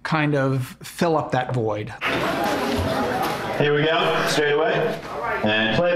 kind of fill up that void. Here we go, straight away. And play.